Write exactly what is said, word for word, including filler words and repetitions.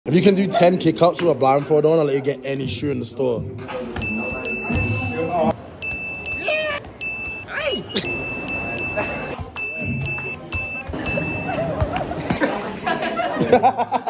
If you can do ten kick-ups with a blindfold on, I'll let you get any shoe in the store. Yeah.